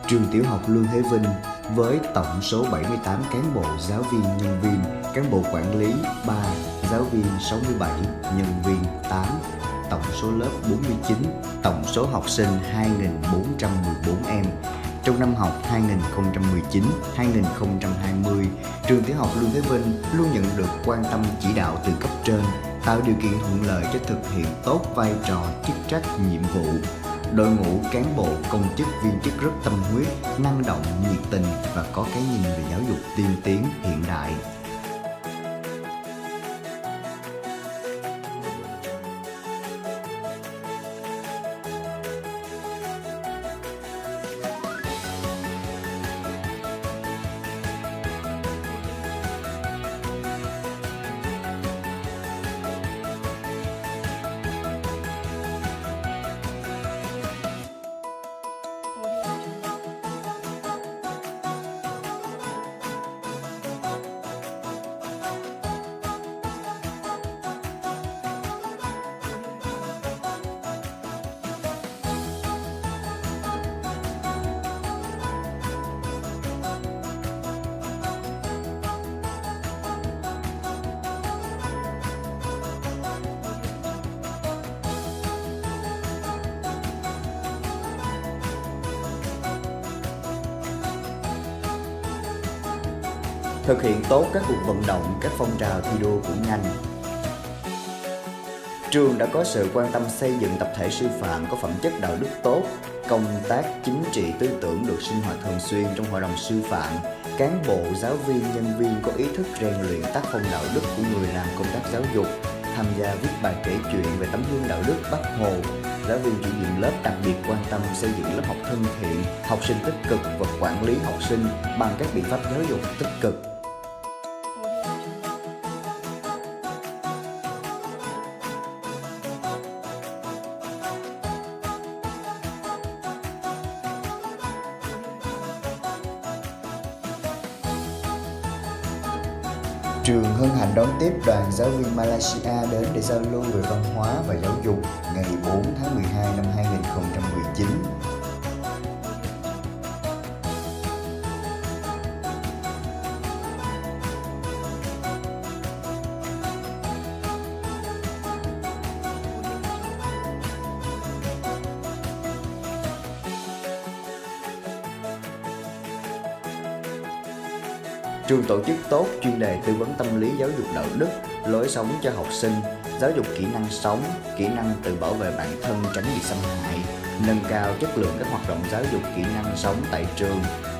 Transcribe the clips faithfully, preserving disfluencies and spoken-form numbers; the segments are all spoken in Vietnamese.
Trường Tiểu học Lương Thế Vinh với tổng số bảy mươi tám cán bộ, giáo viên, nhân viên, cán bộ quản lý ba, giáo viên sáu mươi bảy, nhân viên tám, tổng số lớp bốn mươi chín, tổng số học sinh hai nghìn bốn trăm mười bốn em. Trong năm học hai nghìn không trăm mười chín hai nghìn không trăm hai mươi, Trường Tiểu học Lương Thế Vinh luôn nhận được quan tâm chỉ đạo từ cấp trên, tạo điều kiện thuận lợi cho thực hiện tốt vai trò, chức trách, nhiệm vụ. Đội ngũ cán bộ, công chức, viên chức rất tâm huyết, năng động, nhiệt tình và có cái nhìn về giáo dục tiên tiến, hiện đại. Thực hiện tốt các cuộc vận động, các phong trào thi đua của ngành. Trường đã có sự quan tâm xây dựng tập thể sư phạm có phẩm chất đạo đức tốt, công tác chính trị tư tưởng được sinh hoạt thường xuyên trong hội đồng sư phạm. Cán bộ, giáo viên, nhân viên có ý thức rèn luyện tác phong đạo đức của người làm công tác giáo dục, tham gia viết bài kể chuyện về tấm gương đạo đức Bác Hồ. Giáo viên chủ nhiệm lớp đặc biệt quan tâm xây dựng lớp học thân thiện, học sinh tích cực và quản lý học sinh bằng các biện pháp giáo dục tích cực. Trường hân hạnh đón tiếp đoàn giáo viên Malaysia đến để giao lưu về văn hóa và giáo dục ngày bốn tháng mười hai năm hai nghìn không trăm mười chín. Trường tổ chức tốt chuyên đề tư vấn tâm lý giáo dục đạo đức, lối sống cho học sinh, giáo dục kỹ năng sống, kỹ năng tự bảo vệ bản thân tránh bị xâm hại, nâng cao chất lượng các hoạt động giáo dục kỹ năng sống tại trường.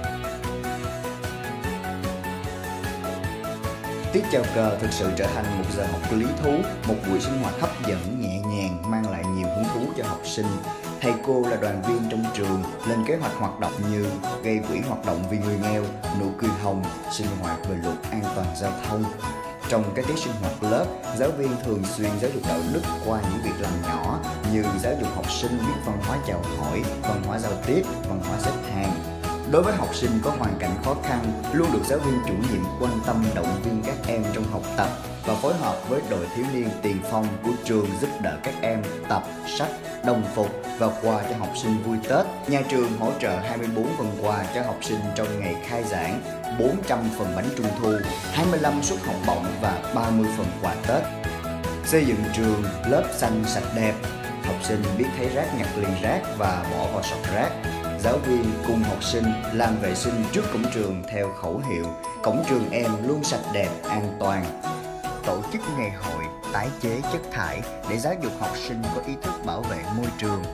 Tiết chào cờ thực sự trở thành một giờ học lý thú, một buổi sinh hoạt hấp dẫn, nhẹ nhàng, mang lại nhiều hứng thú cho học sinh. Thầy cô là đoàn viên trong trường lên kế hoạch hoạt động như gây quỹ hoạt động vì người nghèo, nụ cười hồng, sinh hoạt về luật an toàn giao thông. Trong các tiết sinh hoạt lớp, giáo viên thường xuyên giáo dục đạo đức qua những việc làm nhỏ như giáo dục học sinh biết văn hóa chào hỏi, văn hóa giao tiếp, văn hóa xếp hàng. Đối với học sinh có hoàn cảnh khó khăn, luôn được giáo viên chủ nhiệm quan tâm động viên các em trong học tập và phối hợp với đội thiếu niên tiền phong của trường giúp đỡ các em tập, sách, đồng phục và quà cho học sinh vui Tết. Nhà trường hỗ trợ hai mươi bốn phần quà cho học sinh trong ngày khai giảng, bốn trăm phần bánh trung thu, hai mươi lăm suất học bổng và ba mươi phần quà Tết. Xây dựng trường lớp xanh sạch đẹp, học sinh biết thấy rác nhặt liền rác và bỏ vào sọt rác. Giáo viên cùng học sinh làm vệ sinh trước cổng trường theo khẩu hiệu cổng trường em luôn sạch đẹp, an toàn. Tổ chức ngày hội tái chế chất thải để giáo dục học sinh có ý thức bảo vệ môi trường.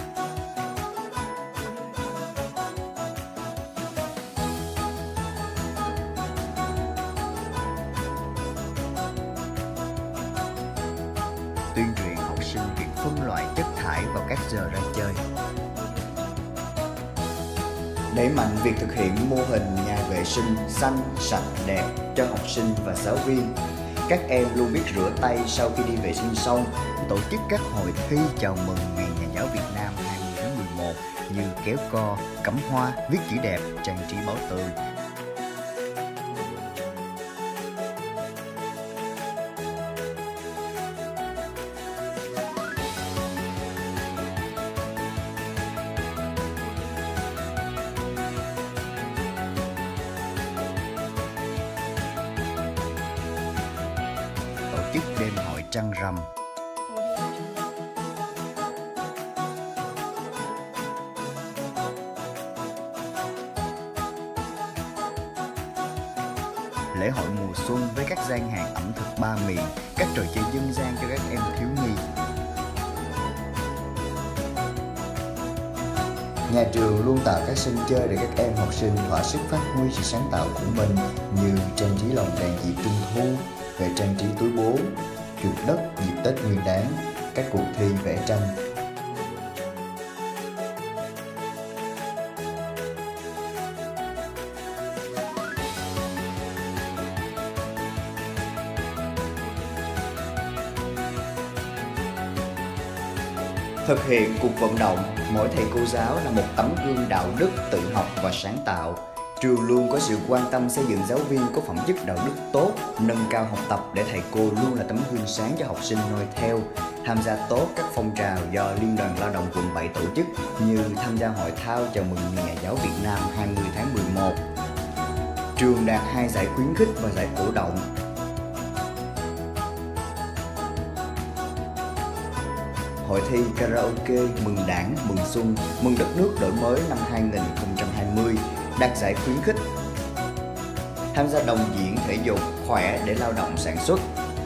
Tuyên truyền học sinh việc phân loại chất thải vào các giờ ra chơi. Đẩy mạnh việc thực hiện mô hình nhà vệ sinh xanh, sạch, đẹp cho học sinh và giáo viên. Các em luôn biết rửa tay sau khi đi vệ sinh xong. Tổ chức các hội thi chào mừng Ngày Nhà giáo Việt Nam hai mươi tháng mười một như kéo co, cắm hoa, viết chữ đẹp, trang trí báo tường. chức đêm hội trăng rằm. Lễ hội mùa xuân với các gian hàng ẩm thực ba miền, các trò chơi dân gian cho các em thiếu nhi. Nhà trường luôn tạo các sân chơi để các em học sinh thỏa sức phát huy sự sáng tạo của mình, như trang trí lồng đèn dịp trung thu, về trang trí túi bố, chuột đất dịp Tết Nguyên Đán, các cuộc thi vẽ tranh. Thực hiện cuộc vận động, mỗi thầy cô giáo là một tấm gương đạo đức, tự học và sáng tạo. Trường luôn có sự quan tâm xây dựng giáo viên có phẩm chất đạo đức tốt, nâng cao học tập để thầy cô luôn là tấm gương sáng cho học sinh noi theo. Tham gia tốt các phong trào do Liên đoàn Lao động quận bảy tổ chức, như tham gia hội thao chào mừng Ngày Nhà giáo Việt Nam hai mươi tháng mười một. Trường đạt hai giải khuyến khích và giải cổ động. Hội thi karaoke Mừng Đảng, Mừng Xuân, Mừng Đất nước đổi mới năm hai nghìn không trăm hai mươi đạt giải khuyến khích. Tham gia đồng diễn thể dục khỏe để lao động sản xuất.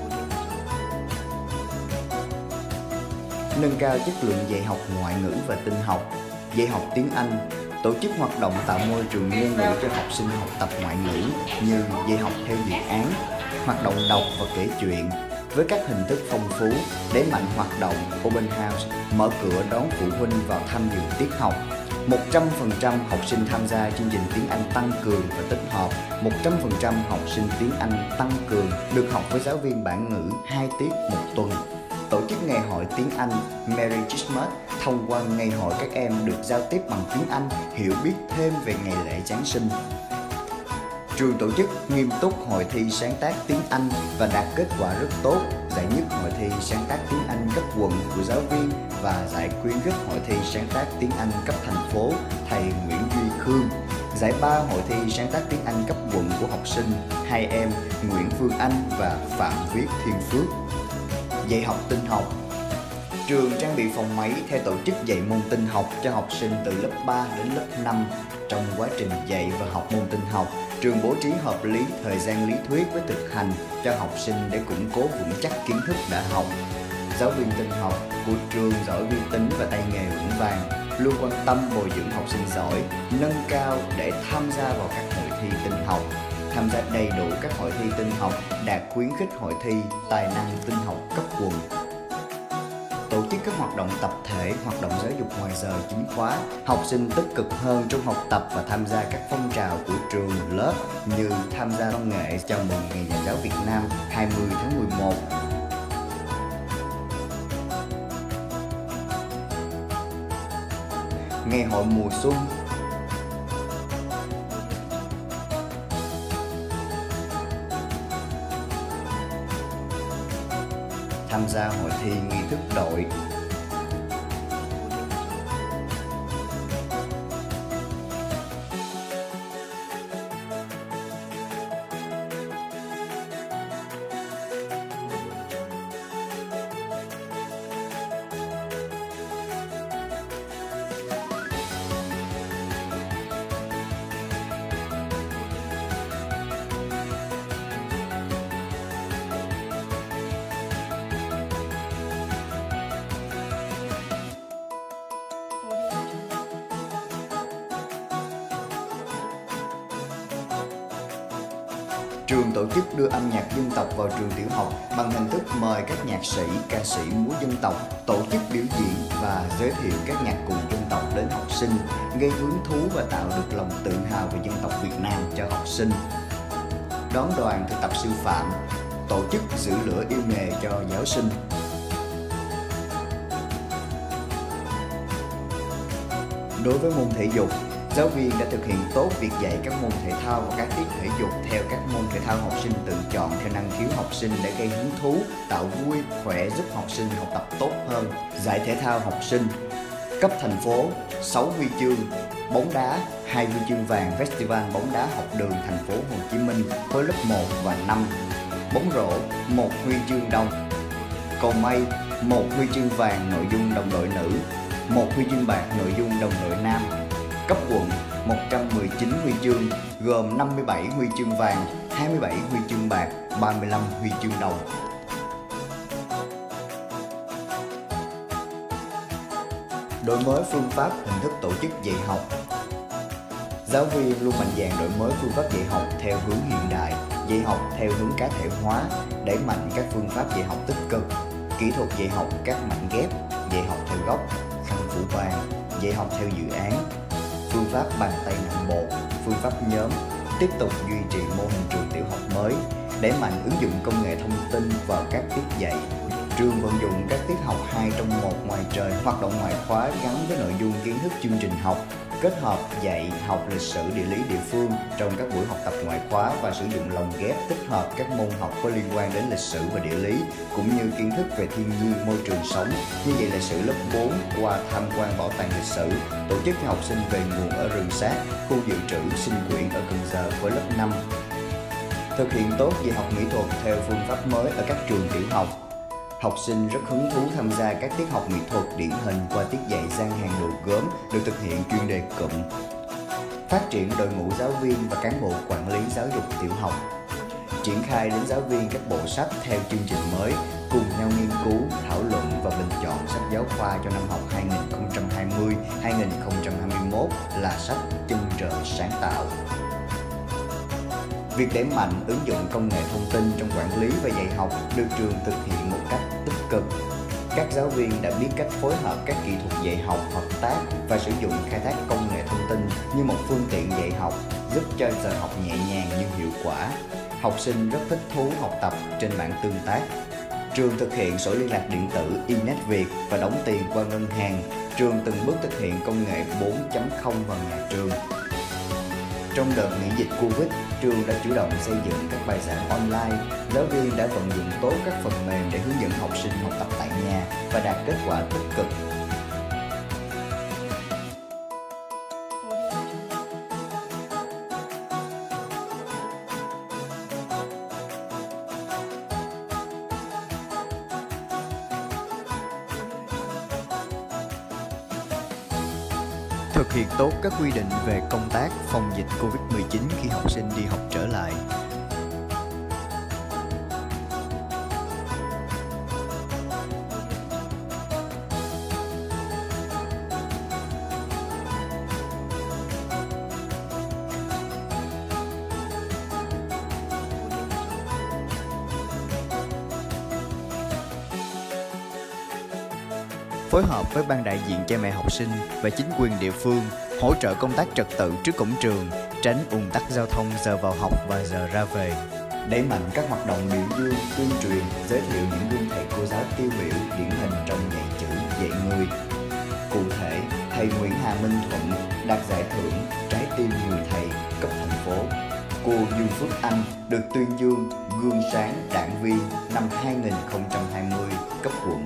Nâng cao chất lượng dạy học ngoại ngữ và tin học. Dạy học tiếng Anh, tổ chức hoạt động tạo môi trường ngôn ngữ cho học sinh học tập ngoại ngữ như dạy học theo dự án, hoạt động đọc và kể chuyện, với các hình thức phong phú, đẩy mạnh hoạt động Open House, mở cửa đón phụ huynh vào tham dự tiết học. một trăm phần trăm học sinh tham gia chương trình tiếng Anh tăng cường và tích hợp. một trăm phần trăm học sinh tiếng Anh tăng cường được học với giáo viên bản ngữ hai tiết một tuần. Tổ chức ngày hội tiếng Anh Merry Christmas, thông qua ngày hội các em được giao tiếp bằng tiếng Anh, hiểu biết thêm về ngày lễ Giáng sinh. Trường tổ chức nghiêm túc hội thi sáng tác tiếng Anh và đạt kết quả rất tốt, giải nhất hội thi sáng tác tiếng Anh cấp quận của giáo viên và giải khuyến khích hội thi sáng tác tiếng Anh cấp thành phố thầy Nguyễn Duy Khương. Giải ba hội thi sáng tác tiếng Anh cấp quận của học sinh hai em Nguyễn Phương Anh và Phạm Viết Thiên Phước. Dạy học tin học. Trường trang bị phòng máy theo tổ chức dạy môn tin học cho học sinh từ lớp ba đến lớp năm. Trong quá trình dạy và học môn tin học, trường bố trí hợp lý thời gian lý thuyết với thực hành cho học sinh để củng cố vững chắc kiến thức đã học. Giáo viên tin học của trường giỏi vi tính và tay nghề vững vàng, luôn quan tâm bồi dưỡng học sinh giỏi, nâng cao để tham gia vào các hội thi tin học. Tham gia đầy đủ các hội thi tin học, đạt khuyến khích hội thi tài năng tin học cấp quận. Tổ chức các hoạt động tập thể, hoạt động giáo dục ngoài giờ chính khóa, học sinh tích cực hơn trong học tập và tham gia các phong trào của trường lớp như tham gia văn nghệ chào mừng Ngày Nhà giáo Việt Nam hai mươi tháng mười một. Ngày hội mùa xuân. Tham gia hội thi nghi thức đội. Trường tổ chức đưa âm nhạc dân tộc vào trường tiểu học bằng hình thức mời các nhạc sĩ, ca sĩ múa dân tộc, tổ chức biểu diễn và giới thiệu các nhạc cụ dân tộc đến học sinh, gây hứng thú và tạo được lòng tự hào về dân tộc Việt Nam cho học sinh. Đón đoàn thực tập sư phạm, tổ chức giữ lửa yêu nghề cho giáo sinh. Đối với môn thể dục, giáo viên đã thực hiện tốt việc dạy các môn thể thao và các tiết thể dục theo các môn thể thao học sinh tự chọn theo năng khiếu học sinh để gây hứng thú, tạo vui, khỏe giúp học sinh học tập tốt hơn. Giải thể thao học sinh cấp thành phố sáu huy chương, bóng đá hai huy chương vàng Festival bóng đá học đường thành phố Hồ Chí Minh khối lớp một và năm. Bóng rổ, một huy chương đồng. Cầu mây, một huy chương vàng nội dung đồng đội nữ, một huy chương bạc nội dung đồng đội nam. Cấp quận, một trăm mười chín huy chương, gồm năm mươi bảy huy chương vàng, hai mươi bảy huy chương bạc, ba mươi lăm huy chương đồng. Đổi mới phương pháp hình thức tổ chức dạy học. Giáo viên luôn mạnh dạn đổi mới phương pháp dạy học theo hướng hiện đại, dạy học theo hướng cá thể hóa, đẩy mạnh các phương pháp dạy học tích cực, kỹ thuật dạy học các mảnh ghép, dạy học theo góc, khăn phủ bàn, dạy học theo dự án, phương pháp bàn tay nặng bột, phương pháp nhóm, tiếp tục duy trì mô hình trường tiểu học mới, đẩy mạnh ứng dụng công nghệ thông tin vào các tiết dạy. Trường vận dụng các tiết học hai trong một ngoài trời, hoạt động ngoại khóa gắn với nội dung kiến thức chương trình học, kết hợp dạy học lịch sử địa lý địa phương trong các buổi học tập ngoại khóa và sử dụng lồng ghép tích hợp các môn học có liên quan đến lịch sử và địa lý cũng như kiến thức về thiên nhiên, môi trường sống như dạy lịch sử lớp bốn qua tham quan bảo tàng lịch sử, tổ chức cho học sinh về nguồn ở rừng sát, khu dự trữ sinh quyển ở Cần Giờ với lớp năm. Thực hiện tốt dạy học mỹ thuật theo phương pháp mới ở các trường tiểu học. Học sinh rất hứng thú tham gia các tiết học mỹ thuật điển hình qua tiết dạy gian hàng đồ gốm được thực hiện chuyên đề cụm. Phát triển đội ngũ giáo viên và cán bộ quản lý giáo dục tiểu học. Triển khai đến giáo viên các bộ sách theo chương trình mới, cùng nhau nghiên cứu, thảo luận và bình chọn sách giáo khoa cho năm học hai nghìn không trăm hai mươi hai nghìn không trăm hai mươi mốt là sách Chân trời sáng tạo. Việc đẩy mạnh ứng dụng công nghệ thông tin trong quản lý và dạy học được trường thực hiện một cách tích cực. Các giáo viên đã biết cách phối hợp các kỹ thuật dạy học hợp tác và sử dụng khai thác công nghệ thông tin như một phương tiện dạy học, giúp cho giờ học nhẹ nhàng nhưng hiệu quả. Học sinh rất thích thú học tập trên mạng tương tác. Trường thực hiện sổ liên lạc điện tử iNetViet và đóng tiền qua ngân hàng. Trường từng bước thực hiện công nghệ bốn chấm không vào nhà trường. Trong đợt nghỉ dịch Covid, trường đã chủ động xây dựng các bài giảng online. Giáo viên đã vận dụng tốt các phần mềm để hướng dẫn học sinh học tập tại nhà và đạt kết quả tích cực. Thực hiện tốt các quy định về công tác phòng dịch Covid mười chín khi học sinh đi học trở lại. Phối hợp với ban đại diện cha mẹ học sinh và chính quyền địa phương hỗ trợ công tác trật tự trước cổng trường, tránh ùn tắc giao thông giờ vào học và giờ ra về. Đẩy mạnh các hoạt động biểu dương, tuyên truyền, giới thiệu những gương thầy cô giáo tiêu biểu điển hình trong dạy chữ, dạy người. Cụ thể, thầy Nguyễn Hà Minh Thuận đạt giải thưởng Trái tim người thầy cấp thành phố. Cô Dương Phước Anh được tuyên dương Gương sáng đảng viên năm hai nghìn không trăm hai mươi cấp quận.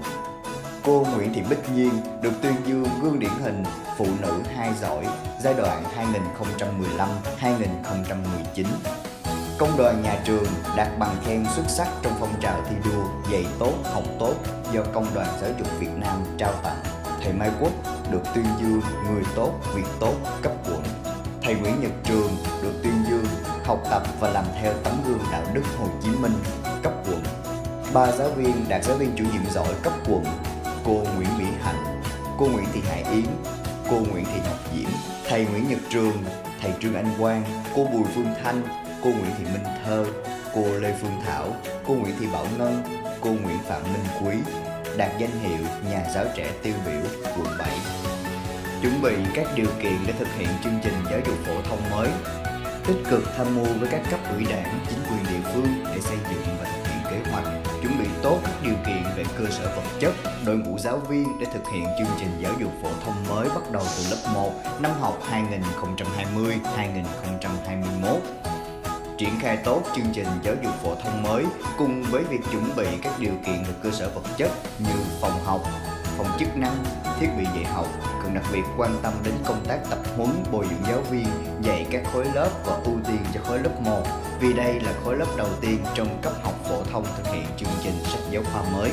Cô Nguyễn Thị Bích Nhiên được tuyên dương gương điển hình phụ nữ hai giỏi giai đoạn hai nghìn không trăm mười lăm đến hai nghìn không trăm mười chín. Công đoàn nhà trường đạt bằng khen xuất sắc trong phong trào thi đua dạy tốt học tốt do Công đoàn Giáo dục Việt Nam trao tặng. Thầy Mai Quốc được tuyên dương người tốt việc tốt cấp quận. Thầy Nguyễn Nhật Trường được tuyên dương học tập và làm theo tấm gương đạo đức Hồ Chí Minh cấp quận. Ba giáo viên đạt giáo viên chủ nhiệm giỏi cấp quận: cô Nguyễn Mỹ Hạnh, cô Nguyễn Thị Hải Yến, cô Nguyễn Thị Ngọc Diễm. Thầy Nguyễn Nhật Trường, thầy Trương Anh Quang, cô Bùi Phương Thanh, cô Nguyễn Thị Minh Thơ, cô Lê Phương Thảo, cô Nguyễn Thị Bảo Ngân, cô Nguyễn Phạm Minh Quý đạt danh hiệu nhà giáo trẻ tiêu biểu quận bảy. Chuẩn bị các điều kiện để thực hiện chương trình giáo dục phổ thông mới, tích cực tham mưu với các cấp ủy đảng, chính quyền địa phương để xây dựng và thực hiện kế hoạch, chuẩn bị tốt các điều kiện về cơ sở vật chất, đội ngũ giáo viên để thực hiện chương trình giáo dục phổ thông mới bắt đầu từ lớp một năm học hai nghìn không trăm hai mươi hai nghìn không trăm hai mươi mốt. Triển khai tốt chương trình giáo dục phổ thông mới cùng với việc chuẩn bị các điều kiện về cơ sở vật chất như phòng học, phòng chức năng, thiết bị dạy học, cần đặc biệt quan tâm đến công tác tập huấn, bồi dưỡng giáo viên, dạy các khối lớp và ưu tiên cho khối lớp một, vì đây là khối lớp đầu tiên trong cấp học phổ thông thực hiện chương trình sách giáo khoa mới.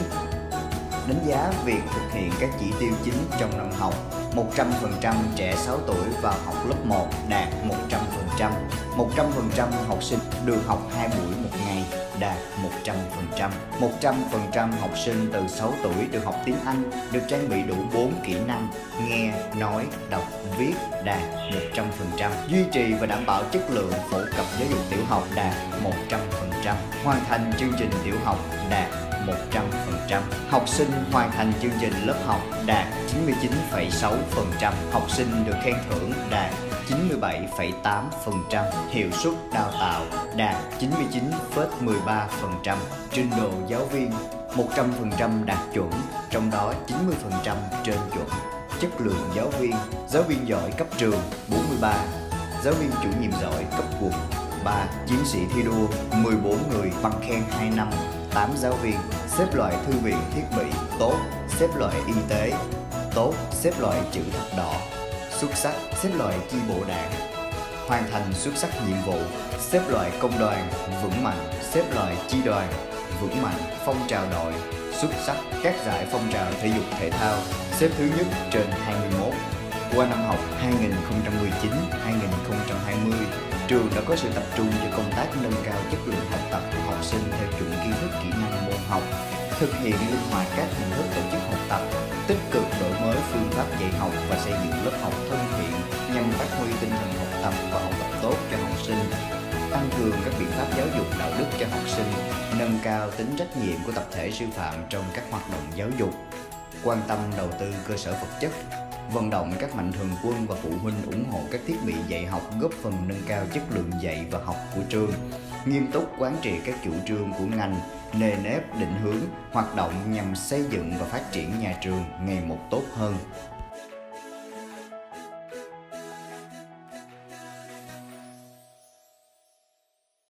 Đánh giá việc thực hiện các chỉ tiêu chính trong năm học. một trăm phần trăm trẻ sáu tuổi vào học lớp một đạt một trăm phần trăm. một trăm phần trăm học sinh được học hai buổi một ngày đạt một trăm phần trăm. một trăm phần trăm học sinh từ sáu tuổi được học tiếng Anh, được trang bị đủ bốn kỹ năng nghe, nói, đọc, viết đạt một trăm phần trăm. Duy trì và đảm bảo chất lượng phổ cập giáo dục tiểu học đạt một trăm phần trăm. Hoàn thành chương trình tiểu học đạt một trăm phần trăm. Học sinh hoàn thành chương trình lớp học đạt chín mươi chín phẩy sáu phần trăm. Học sinh được khen thưởng đạt chín mươi bảy phẩy tám phần trăm. Hiệu suất đào tạo đạt chín mươi chín phẩy mười ba phần trăm. Trình độ giáo viên một trăm phần trăm đạt chuẩn, trong đó chín mươi phần trăm trên chuẩn. Chất lượng giáo viên: giáo viên giỏi cấp trường bốn mươi ba, giáo viên chủ nhiệm giỏi cấp quận ba, chiến sĩ thi đua mười bốn người, bằng khen hai năm, tám giáo viên. Xếp loại thư viện thiết bị tốt, xếp loại y tế tốt, xếp loại chữ thập đỏ xuất sắc, xếp loại chi bộ đảng hoàn thành xuất sắc nhiệm vụ, xếp loại công đoàn vững mạnh, xếp loại chi đoàn vững mạnh, phong trào đội xuất sắc, các giải phong trào thể dục thể thao xếp thứ nhất trên hai mươi mốt. Qua năm học hai nghìn không trăm mười chín hai nghìn không trăm hai mươi, trường đã có sự tập trung cho công tác nâng cao chất lượng học tập của học sinh theo chuẩn kiến thức kỹ năng môn học, thực hiện linh hoạt các hình thức tổ chức học tập, tích cực đổi mới phương pháp dạy học và xây dựng lớp học thân thiện nhằm phát huy tinh thần học tập và học tập tốt cho học sinh, tăng cường các biện pháp giáo dục đạo đức cho học sinh, nâng cao tính trách nhiệm của tập thể sư phạm trong các hoạt động giáo dục, quan tâm đầu tư cơ sở vật chất, vận động các mạnh thường quân và phụ huynh ủng hộ các thiết bị dạy học góp phần nâng cao chất lượng dạy và học của trường, nghiêm túc quán triệt các chủ trương của ngành, nề nếp định hướng hoạt động nhằm xây dựng và phát triển nhà trường ngày một tốt hơn.